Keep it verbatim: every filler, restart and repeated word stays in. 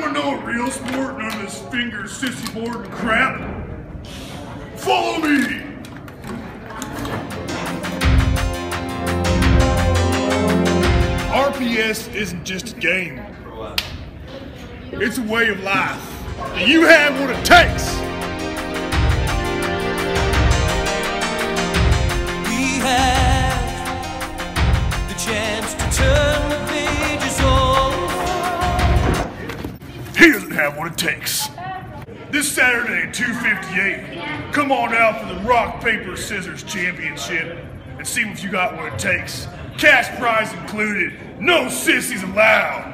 wanna know a real sport? None of this finger sissy board and crap? Follow me! R P S isn't just a game. It's a way of life. And you have what it takes. We have the chance to turn the pages over. He doesn't have what it takes. This Saturday at two fifty-eight, come on out for the Rock, Paper, Scissors Championship and see if you got what it takes. Cash prize included. No sissies allowed.